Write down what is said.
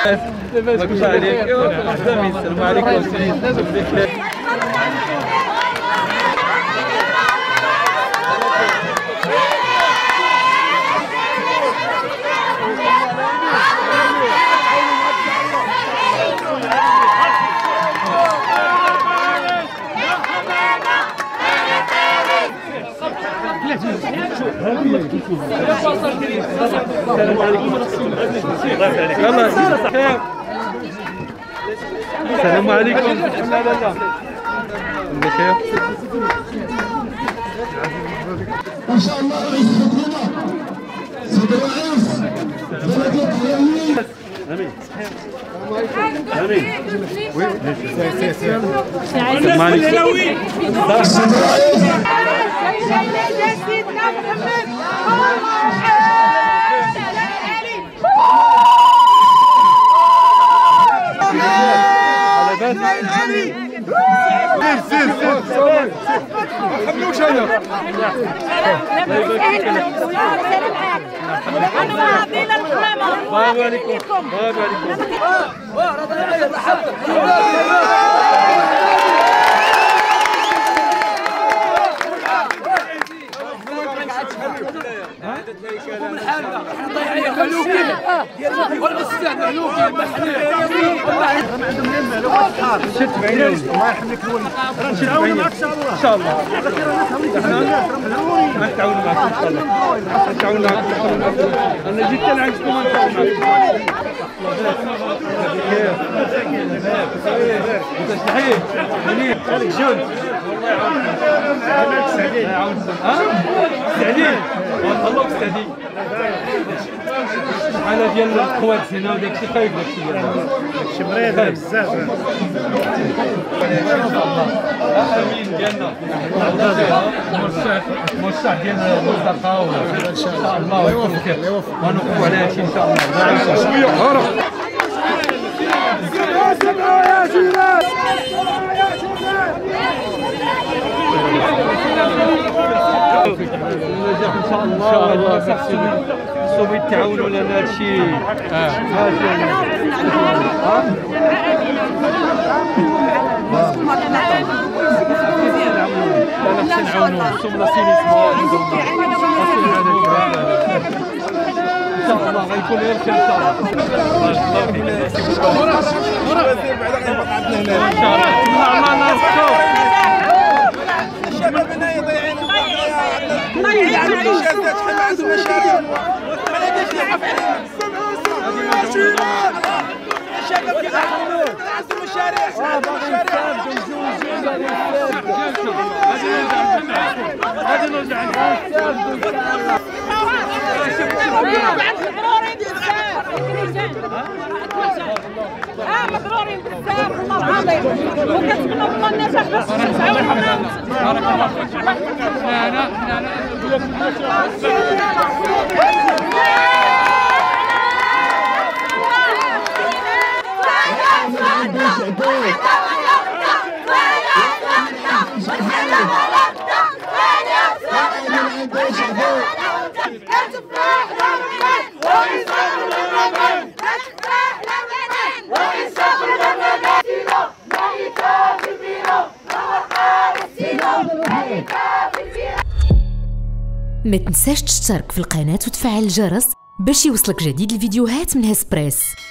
لاباس لاباس عليك. السلام عليكم. السلام عليكم. لا لا لا بخير ما شاء الله. رئيس الحكومة سيد الرئيس بلدية اليمين. امين امين. وي السلام نتعاونوا معك ان شاء الله. نتعاونوا معك ان شاء الله. نتعاونوا معك. انا جيت لعندكم نتعاون معك. انت صحيح منين؟ خليك جون. والله سعيدين. سعيدين والله سعيدين. الحاله ديال القوات هنا وداك الشيء خايب داك الشيء مريض بزاف. امين ديالنا المرشح ديال المنطقه ان شاء الله يوفقك ونوقفوا على هادشي ان شاء الله. شويه هرب يا جيران. النجاح ان شاء الله. خصهم يتعاونوا لنا هادشي. ان شاء الله غيكون غير خير ان شاء الله. ان شاء الله الشباب هنا ضايعين العيشات شحال ما عندهم مشاريع. الشباب كيعملوا عندهم مشاريع. غادي نرجع مضرورين بزاف والله العظيم. وكنتمنى والله النجاح باش تعاونونا. بارك الله فيك. انا ما تنساش تشترك في القناة وتفعل الجرس باش يوصلك جديد الفيديوهات من هسبريس.